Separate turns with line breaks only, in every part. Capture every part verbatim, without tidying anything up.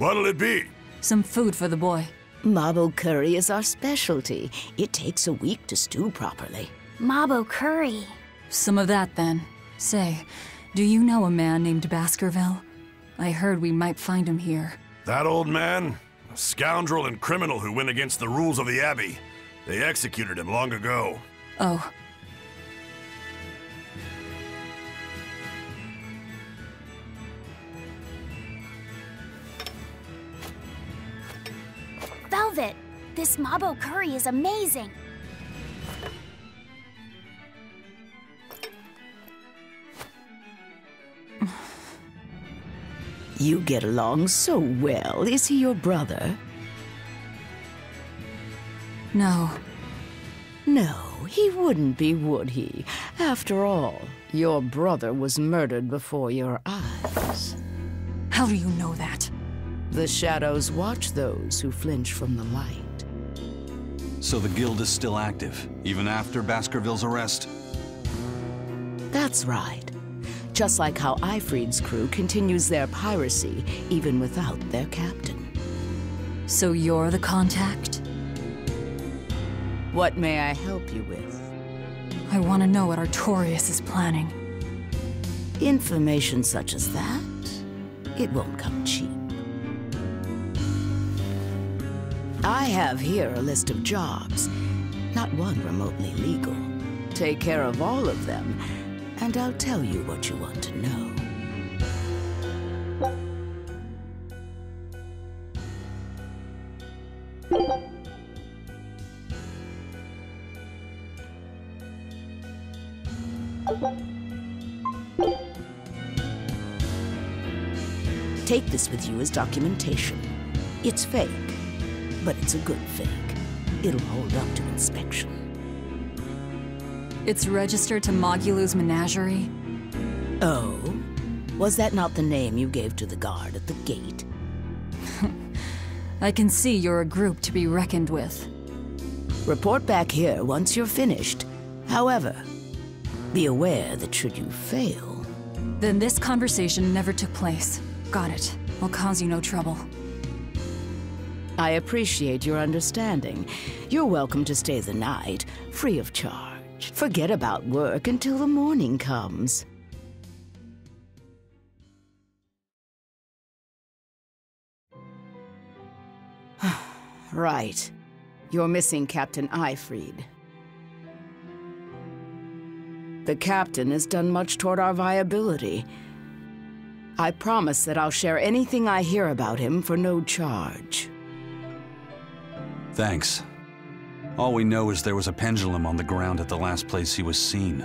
What'll it be?
Some food for the boy.
Mabo curry is our specialty. It takes a week to stew properly.
Mabo curry.
Some of that, then. Say, do you know a man named Baskerville? I heard we might find him here.
That old man? A scoundrel and criminal who went against the rules of the Abbey. They executed him long ago.
Oh.
Velvet, this Mabo curry is amazing.
You get along so well. Is he your brother?
No.
No, he wouldn't be, would he? After all, your brother was murdered before your eyes.
How do you know that?
The shadows watch those who flinch from the light.
So the guild is still active, even after Baskerville's arrest?
That's right. Just like how Aifread's crew continues their piracy, even without their captain.
So you're the contact?
What may I help you with?
I want to know what Artorias is planning.
Information such as that, it won't come cheap. I have here a list of jobs, not one remotely legal. Take care of all of them, and I'll tell you what you want to know. Take this with you as documentation. It's fake, but it's a good fake. It'll hold up to inspection.
It's registered to Mogulu's menagerie?
Oh? Was that not the name you gave to the guard at the gate?
I can see you're a group to be reckoned with.
Report back here once you're finished. However, be aware that should you fail...
Then this conversation never took place. Got it. I'll cause you no trouble.
I appreciate your understanding. You're welcome to stay the night, free of charge. Forget about work until the morning comes. Right. You're missing Captain Aifread. The captain has done much toward our viability. I promise that I'll share anything I hear about him for no charge.
Thanks. All we know is there was a pendulum on the ground at the last place he was seen.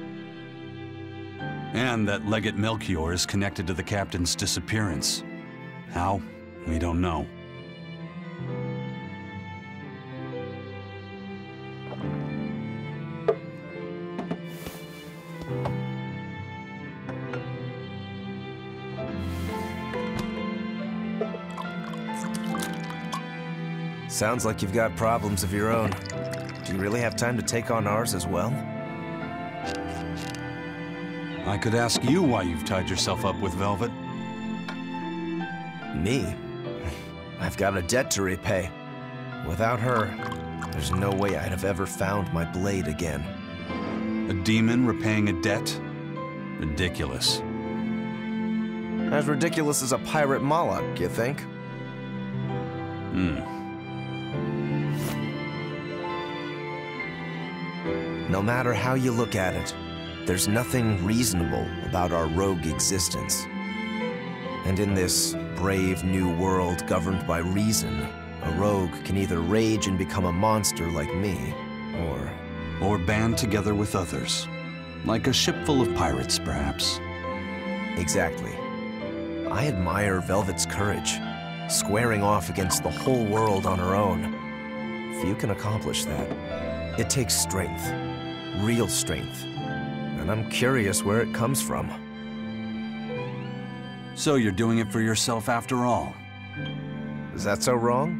And that Legate Melchior is connected to the captain's disappearance. How? We don't know.
Sounds like you've got problems of your own. Do you really have time to take on ours as well?
I could ask you why you've tied yourself up with Velvet.
Me? I've got a debt to repay. Without her, there's no way I'd have ever found my blade again.
A demon repaying a debt? Ridiculous.
As ridiculous as a pirate Moloch, you think?
Hmm.
No matter how you look at it, there's nothing reasonable about our rogue existence. And in this brave new world governed by reason, a rogue can either rage and become a monster like me, or...
Or band together with others. Like a ship full of pirates, perhaps.
Exactly. I admire Velvet's courage, squaring off against the whole world on her own. Few can accomplish that. It takes strength. Real strength. And I'm curious where it comes from.
So you're doing it for yourself after all?
Is that so wrong?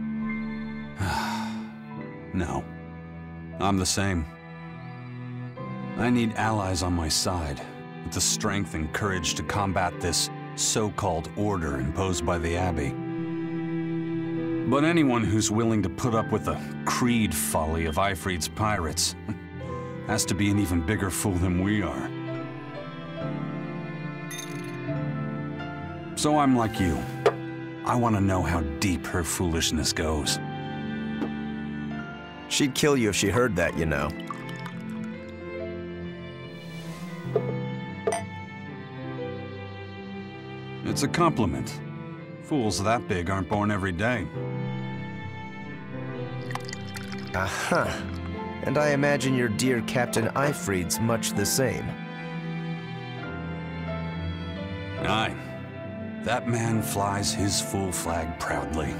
No. I'm the same. I need allies on my side, with the strength and courage to combat this so-called order imposed by the Abbey. But anyone who's willing to put up with the creed folly of Aifread's pirates has to be an even bigger fool than we are. So I'm like you. I want to know how deep her foolishness goes.
She'd kill you if she heard that, you know.
It's a compliment. Fools that big aren't born every day.
Aha. And I imagine your dear Captain Aifread's much the same.
Aye. That man flies his full flag proudly.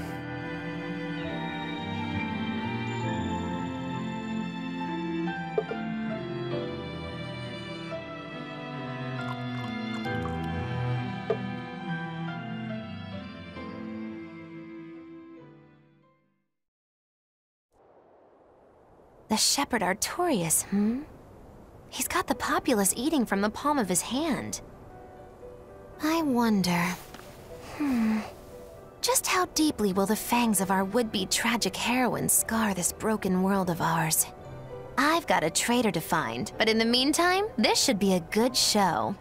The Shepherd Artorias, hmm? He's got the populace eating from the palm of his hand. I wonder... Hmm... Just how deeply will the fangs of our would-be tragic heroine scar this broken world of ours? I've got a traitor to find, but in the meantime, this should be a good show.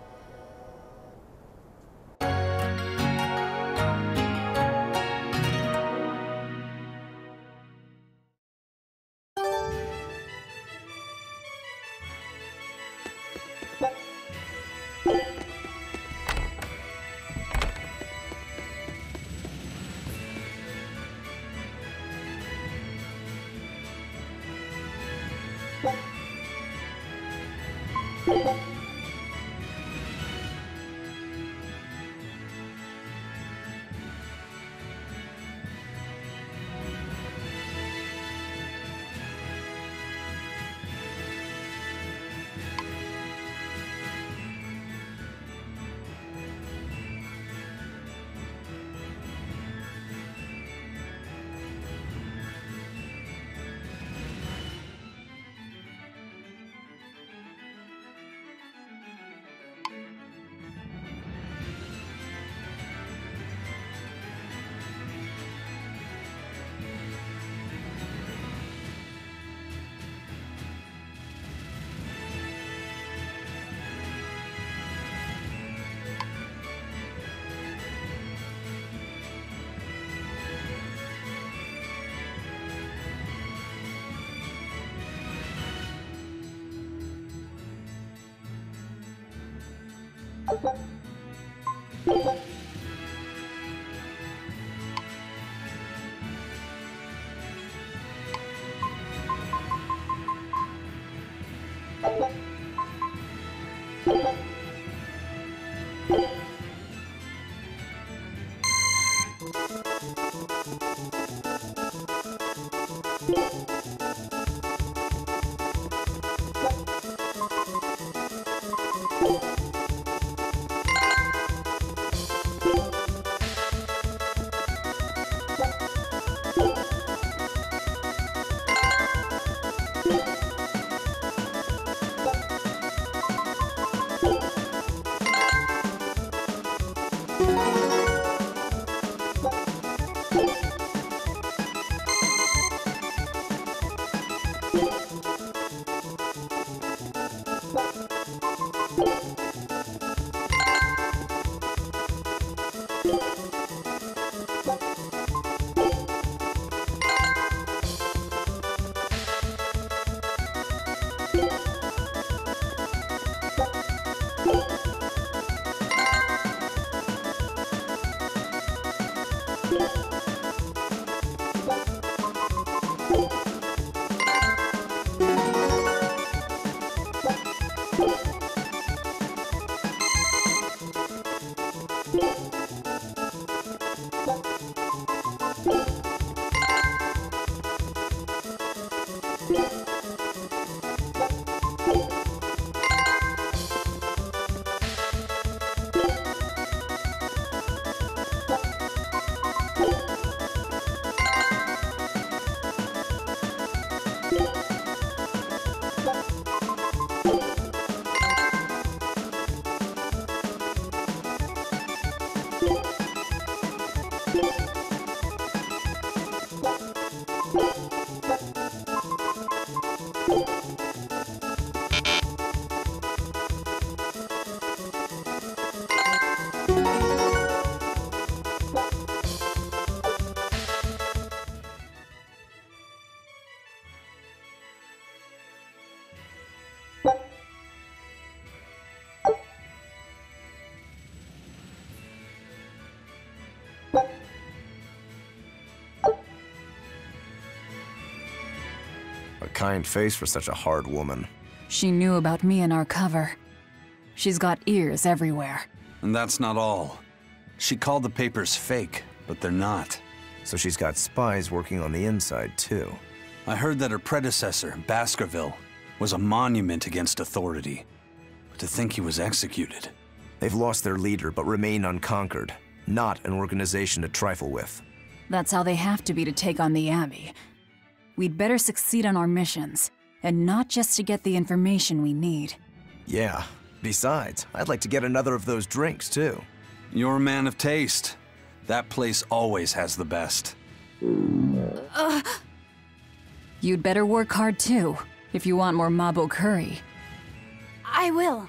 kind face for such a hard woman.
She knew about me and our cover. She's got ears everywhere.
And that's not all. She called the papers fake, but they're not.
So she's got spies working on the inside, too.
I heard that her predecessor, Baskerville, was a monument against authority. But to think he was executed.
They've lost their leader, but remain unconquered. Not an organization to trifle with.
That's how they have to be to take on the Abbey. We'd better succeed on our missions, and not just to get the information we need.
Yeah. Besides, I'd like to get another of those drinks, too.
You're a man of taste. That place always has the best.
Uh, you'd better work hard, too, if you want more Mabo curry.
I will.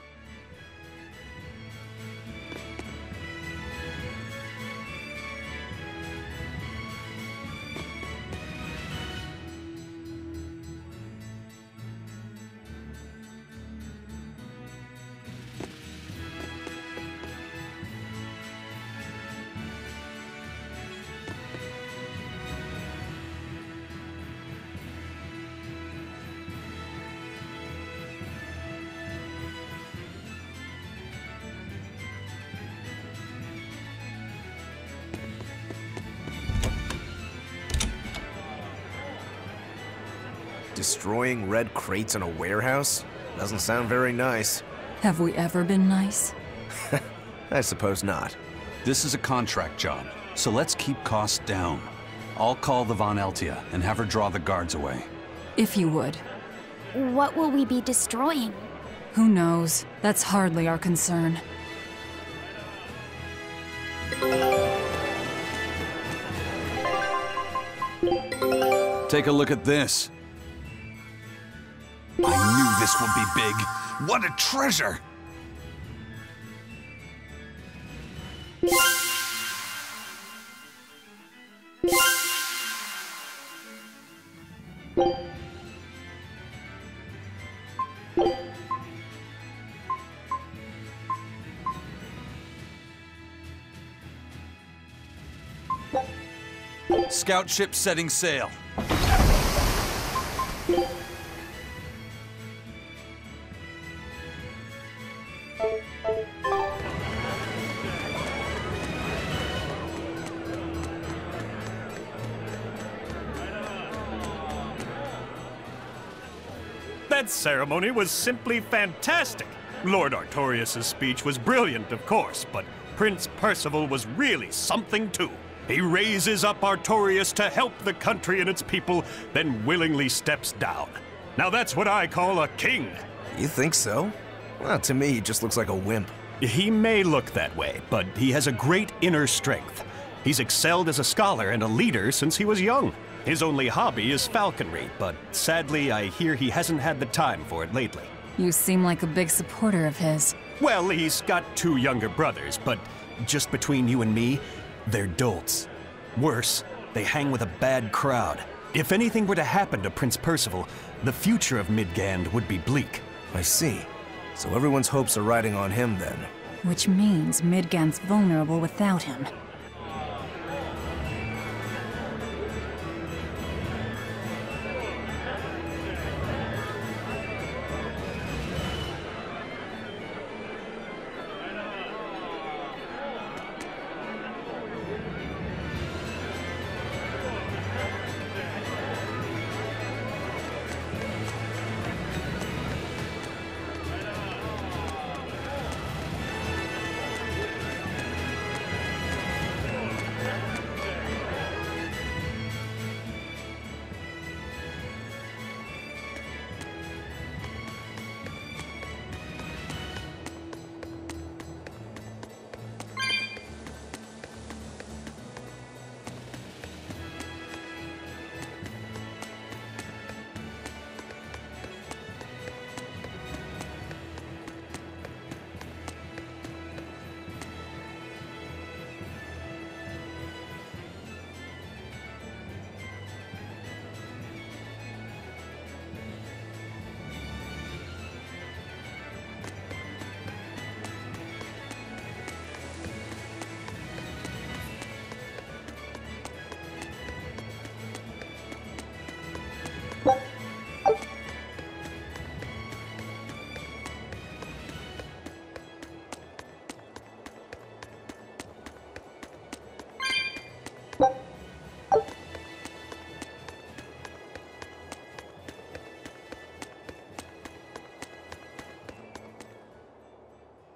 Destroying red crates in a warehouse? Doesn't sound very nice.
Have we ever been nice?
I suppose not.
This is a contract job, so let's keep costs down. I'll call the Von Eltia and have her draw the guards away.
If you would.
What will we be destroying?
Who knows? That's hardly our concern.
Take a look at this. I knew this would be big. What a treasure! Scout ship setting sail.
That ceremony was simply fantastic. Lord Artorias' speech was brilliant, of course, but Prince Percival was really something too. He raises up Artorias to help the country and its people, then willingly steps down. Now that's what I call a king.
You think so? Well, to me, he just looks like a wimp.
He may look that way, but he has a great inner strength. He's excelled as a scholar and a leader since he was young. His only hobby is falconry, but sadly, I hear he hasn't had the time for it lately.
You seem like a big supporter of his.
Well, he's got two younger brothers, but just between you and me, they're dolts. Worse, they hang with a bad crowd. If anything were to happen to Prince Percival, the future of Midgand would be bleak.
I see. So everyone's hopes are riding on him then.
Which means Midgand's vulnerable without him.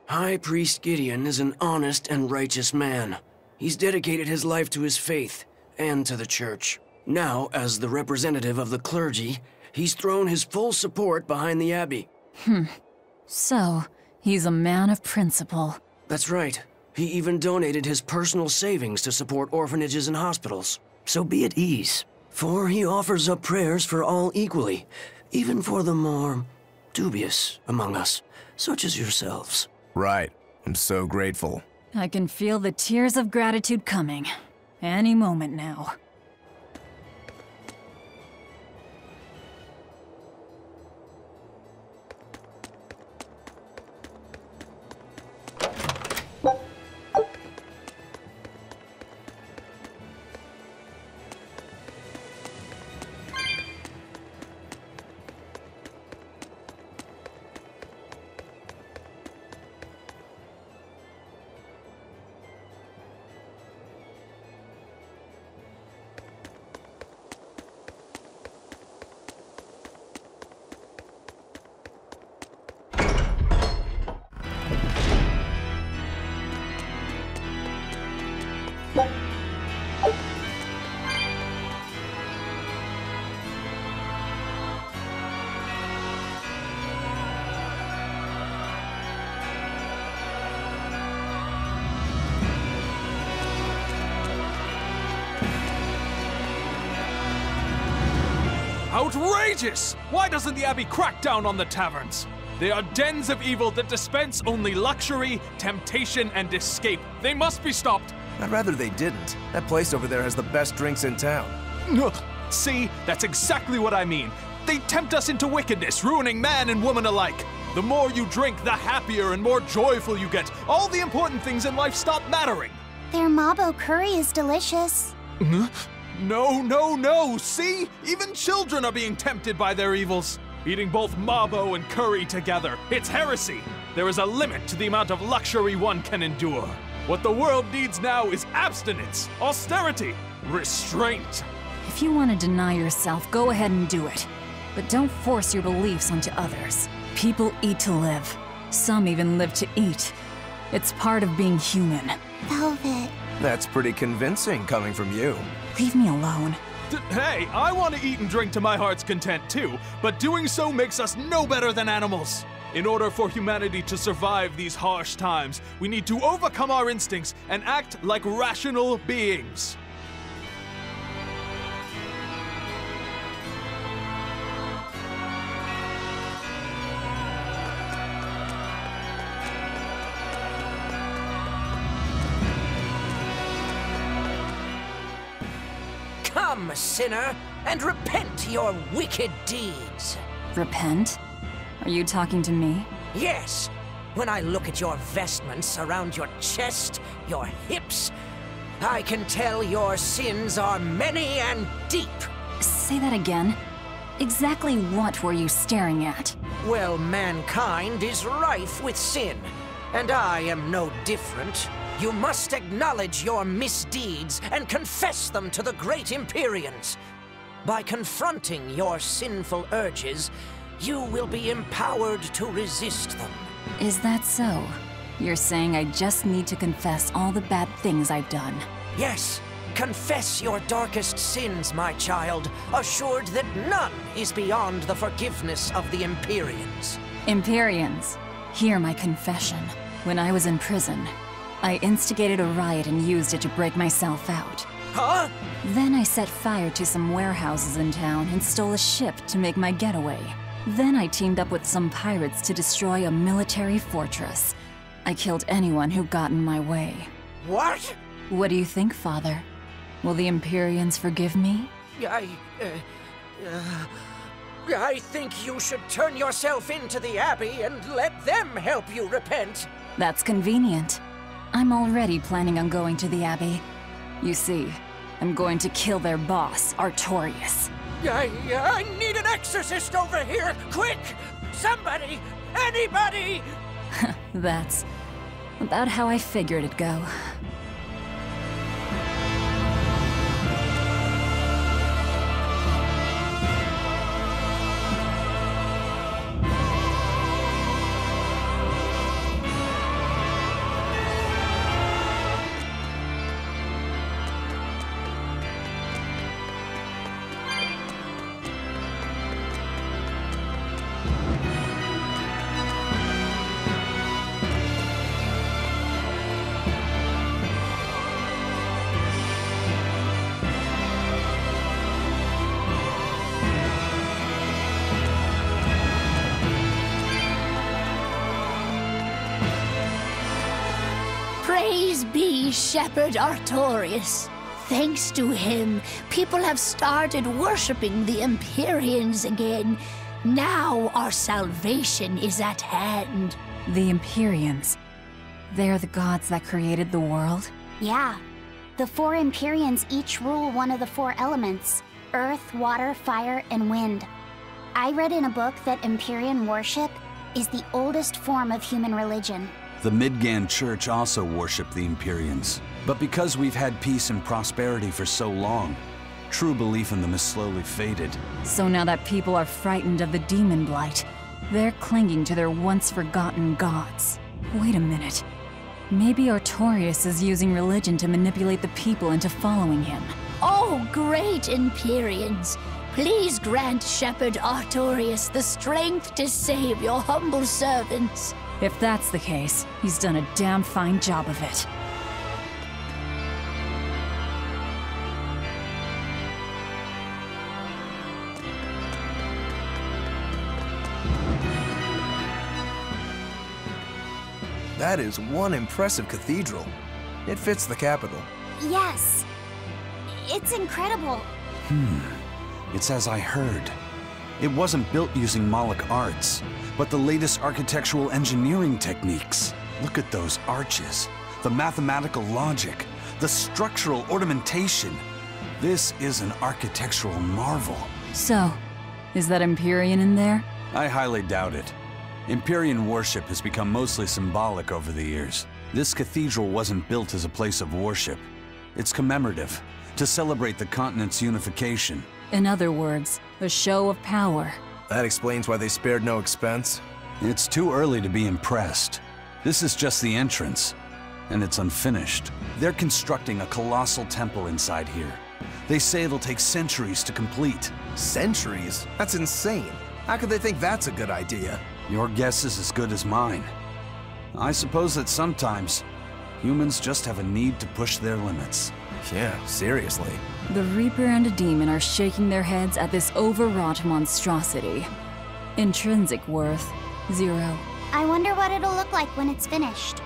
High Priest Gideon is an honest and righteous man. He's dedicated his life to his faith and to the church. Now, as the representative of the clergy, he's thrown his full support behind the Abbey.
Hmm. So, he's a man of principle.
That's right. He even donated his personal savings to support orphanages and hospitals. So be at ease, for he offers up prayers for all equally, even for the more dubious among us, such as yourselves.
Right. I'm so grateful.
I can feel the tears of gratitude coming. Any moment now.
Outrageous! Why doesn't the Abbey crack down on the taverns? They are dens of evil that dispense only luxury, temptation, and escape. They must be stopped.
I'd rather they didn't. That place over there has the best drinks in town.
Ugh. See, that's exactly what I mean. They tempt us into wickedness, ruining man and woman alike. The more you drink, the happier and more joyful you get. All the important things in life stop mattering.
Their Mabo curry is delicious.
Huh? No, no, no! See? Even children are being tempted by their evils. Eating both Mabo and curry together. It's heresy! There is a limit to the amount of luxury one can endure. What the world needs now is abstinence, austerity, restraint.
If you want to deny yourself, go ahead and do it. But don't force your beliefs onto others. People eat to live. Some even live to eat. It's part of being human.
Velvet.
That's pretty convincing coming from you.
Leave me alone.
D- hey, I want to eat and drink to my heart's content too, but doing so makes us no better than animals. In order for humanity to survive these harsh times, we need to overcome our instincts and act like rational beings.
Come, sinner, and repent your wicked deeds.
Repent? Are you talking to me?
Yes. When I look at your vestments around your chest, your hips, I can tell your sins are many and deep.
Say that again. Exactly what were you staring at?
Well, mankind is rife with sin, and I am no different. You must acknowledge your misdeeds and confess them to the great Empyreans. By confronting your sinful urges, you will be empowered to resist them.
Is that so? You're saying I just need to confess all the bad things I've done?
Yes. Confess your darkest sins, my child, assured that none is beyond the forgiveness of the Empyreans.
Empyreans, hear my confession. When I was in prison, I instigated a riot and used it to break myself out.
Huh?
Then I set fire to some warehouses in town and stole a ship to make my getaway. Then I teamed up with some pirates to destroy a military fortress. I killed anyone who got in my way.
What?
What do you think, Father? Will the Empyreans forgive me?
I... Uh, uh, I think you should turn yourself into the Abbey and let them help you repent.
That's convenient. I'm already planning on going to the Abbey. You see, I'm going to kill their boss, Artorius.
I, I need an exorcist over here! Quick! Somebody! Anybody!
That's about how I figured it'd go.
Praise be Shepherd Artorias. Thanks to him, people have started worshipping the Empyreans again. Now our salvation is at hand.
The Empyreans. They're the gods that created the world?
Yeah. The four Empyreans each rule one of the four elements: earth, water, fire, and wind. I read in a book that Empyrean worship is the oldest form of human religion.
The Midgand Church also worship the Empyreans. But because we've had peace and prosperity for so long, true belief in them has slowly faded.
So now that people are frightened of the demon blight, they're clinging to their once-forgotten gods. Wait a minute. Maybe Artorias is using religion to manipulate the people into following him.
Oh, great Empyreans! Please grant Shepherd Artorias the strength to save your humble servants.
If that's the case, he's done a damn fine job of it.
That is one impressive cathedral. It fits the capital.
Yes. It's incredible.
Hmm. It's as I heard. It wasn't built using Moloch arts, but the latest architectural engineering techniques. Look at those arches, the mathematical logic, the structural ornamentation. This is an architectural marvel.
So, is that Empyrean in there?
I highly doubt it. Empyrean worship has become mostly symbolic over the years. This cathedral wasn't built as a place of worship. It's commemorative, to celebrate the continent's unification.
In other words, a show of power.
That explains why they spared no expense.
It's too early to be impressed. This is just the entrance, and it's unfinished. They're constructing a colossal temple inside here. They say it'll take centuries to complete.
Centuries? That's insane. How could they think that's a good idea?
Your guess is as good as mine. I suppose that sometimes humans just have a need to push their limits.
Yeah, seriously.
The Reaper and a Demon are shaking their heads at this overwrought monstrosity. Intrinsic worth, zero.
I wonder what it'll look like when it's finished.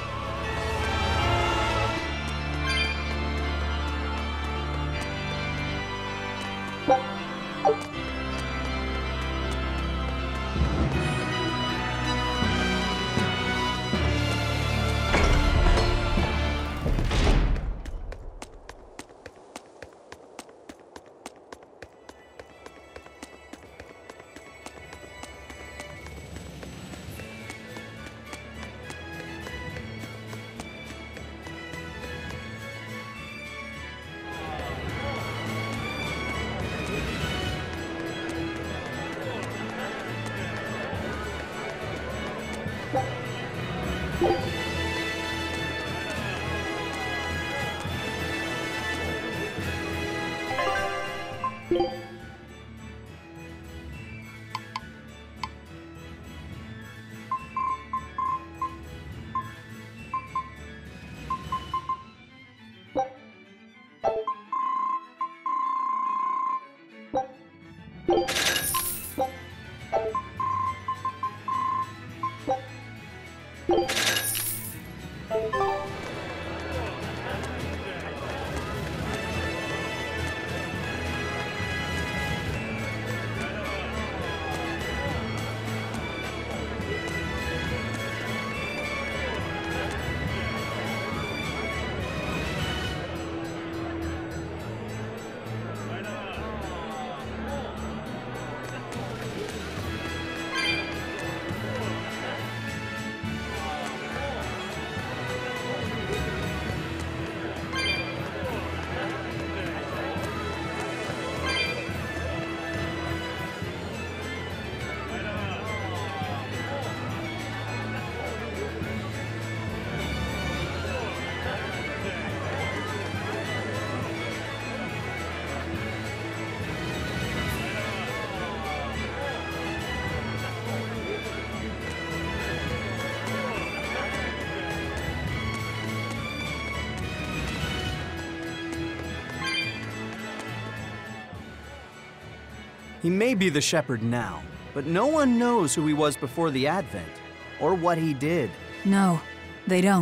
He may be the Shepherd now, but no one knows who he was before the Advent, or what he did.
No, they don't.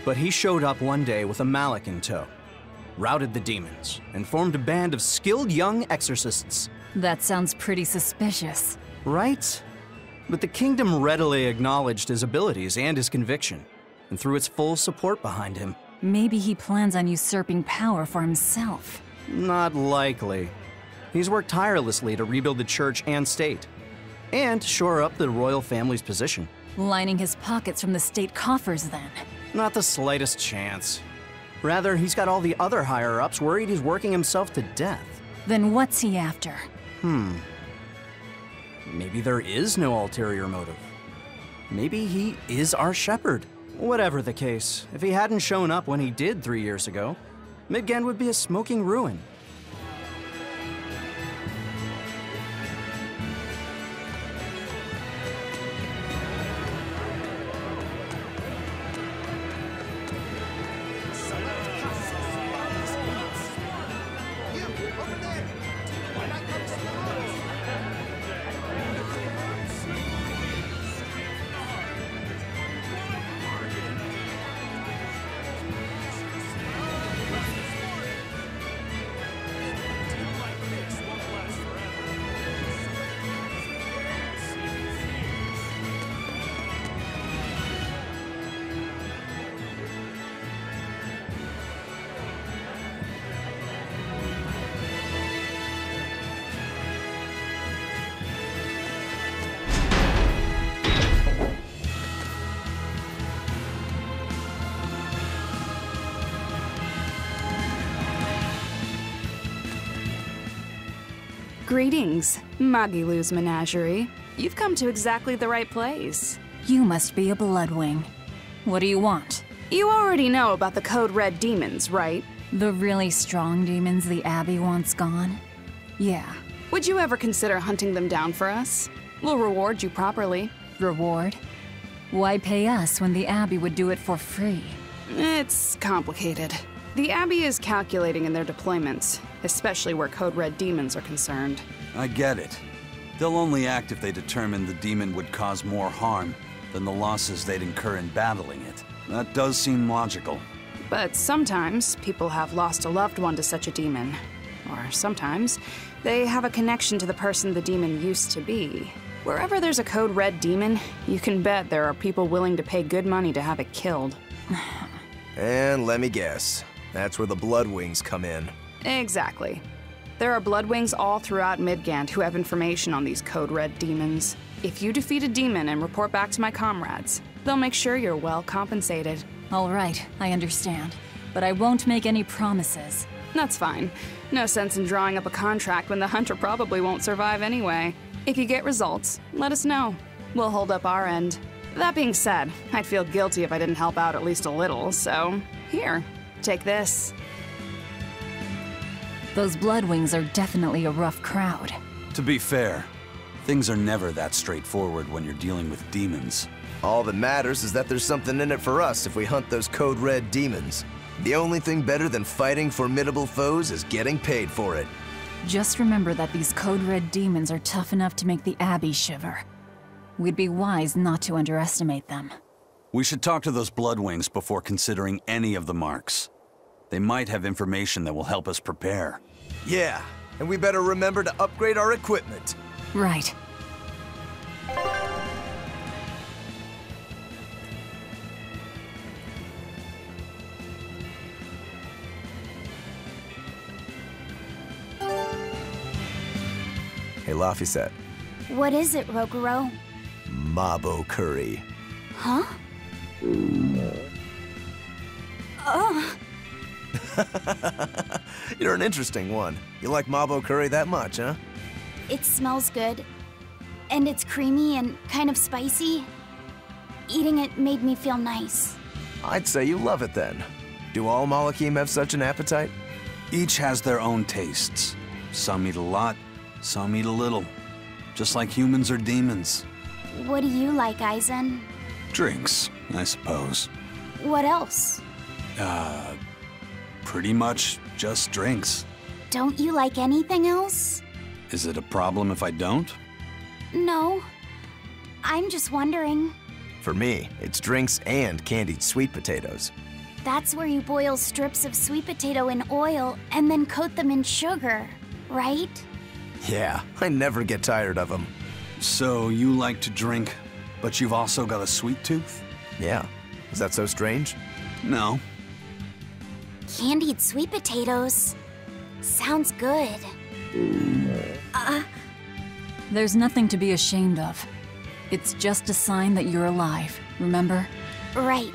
But he showed up one day with a malak in tow, routed the demons, and formed a band of skilled young exorcists.
That sounds pretty suspicious.
Right? But the kingdom readily acknowledged his abilities and his conviction, and threw its full support behind him.
Maybe he plans on usurping power for himself.
Not likely. He's worked tirelessly to rebuild the church and state, and shore up the royal family's position.
Lining his pockets from the state coffers, then.
Not the slightest chance. Rather, he's got all the other higher-ups worried he's working himself to death.
Then what's he after?
Hmm. Maybe there is no ulterior motive. Maybe he is our shepherd. Whatever the case, if he hadn't shown up when he did three years ago, Midgand would be a smoking ruin.
Greetings, Magilou's Menagerie. You've come to exactly the right place.
You must be a Bloodwing. What do you want?
You already know about the Code Red demons, right?
The really strong demons the Abbey wants gone? Yeah.
Would you ever consider hunting them down for us? We'll reward you properly.
Reward? Why pay us when the Abbey would do it for free?
It's complicated. The Abbey is calculating in their deployments, especially where Code Red demons are concerned.
I get it. They'll only act if they determine the demon would cause more harm than the losses they'd incur in battling it. That does seem logical.
But sometimes people have lost a loved one to such a demon. Or sometimes they have a connection to the person the demon used to be. Wherever there's a Code Red demon, you can bet there are people willing to pay good money to have it killed.
And let me guess. That's where the Bloodwings come in.
Exactly. There are Bloodwings all throughout Midgand who have information on these Code Red demons. If you defeat a demon and report back to my comrades, they'll make sure you're well compensated.
All right, I understand. But I won't make any promises.
That's fine. No sense in drawing up a contract when the hunter probably won't survive anyway. If you get results, let us know. We'll hold up our end. That being said, I'd feel guilty if I didn't help out at least a little, so here. Take this.
Those Bloodwings are definitely a rough crowd.
To be fair, things are never that straightforward when you're dealing with demons.
All that matters is that there's something in it for us if we hunt those Code Red demons. The only thing better than fighting formidable foes is getting paid for it.
Just remember that these Code Red demons are tough enough to make the Abbey shiver. We'd be wise not to underestimate them.
We should talk to those Bloodwings before considering any of the marks. They might have information that will help us prepare.
Yeah, and we better remember to upgrade our equipment.
Right.
Hey, Laphicet.
What is it, Roguro?
Mabo curry.
Huh? Oh.
You're an interesting one. You like Mabo curry that much, huh?
It smells good. And it's creamy and kind of spicy. Eating it made me feel nice.
I'd say you love it then. Do all Malakim have such an appetite?
Each has their own tastes. Some eat a lot, some eat a little. Just like humans or demons.
What do you like, Eisen?
Drinks, I suppose.
What else?
Uh, pretty much just drinks.
Don't you like anything else?
Is it a problem if I don't?
No. I'm just wondering.
For me, it's drinks and candied sweet potatoes.
That's where you boil strips of sweet potato in oil and then coat them in sugar, right?
Yeah, I never get tired of them.
So you like to drink, but you've also got a sweet tooth?
Yeah. Is that so strange?
No.
Candied sweet potatoes. Sounds good. Uh...
There's nothing to be ashamed of. It's just a sign that you're alive, remember?
Right.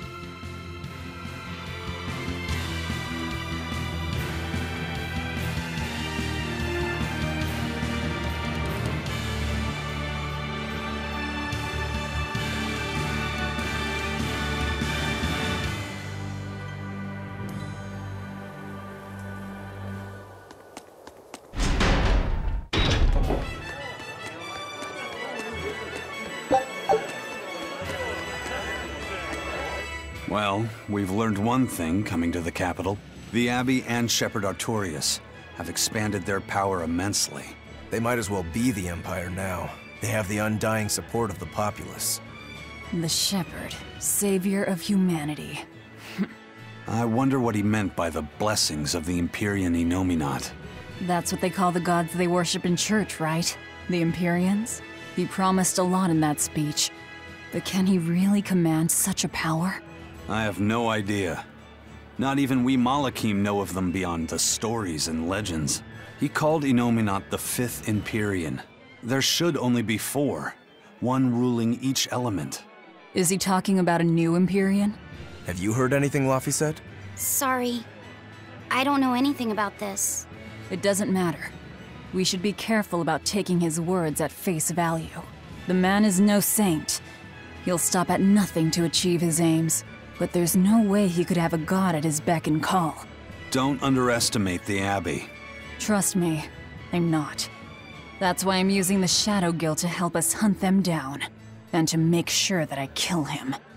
Well, we've learned one thing coming to the capital. The Abbey and Shepherd Artorius have expanded their power immensely.
They might as well be the Empire now. They have the undying support of the populace.
The Shepherd, savior of humanity.
I wonder what he meant by the blessings of the Empyrean Innominat.
That's what they call the gods they worship in church, right? The Empyreans? He promised a lot in that speech. But can he really command such a power?
I have no idea. Not even we Malakim know of them beyond the stories and legends. He called Innominat the Fifth Empyrean. There should only be four, one ruling each element.
Is he talking about a new Empyrean?
Have you heard anything Laphicet?
Sorry. I don't know anything about this.
It doesn't matter. We should be careful about taking his words at face value. The man is no saint. He'll stop at nothing to achieve his aims. But there's no way he could have a god at his beck and call.
Don't underestimate the Abbey.
Trust me, I'm not. That's why I'm using the Shadow Guild to help us hunt them down. And to make sure that I kill him.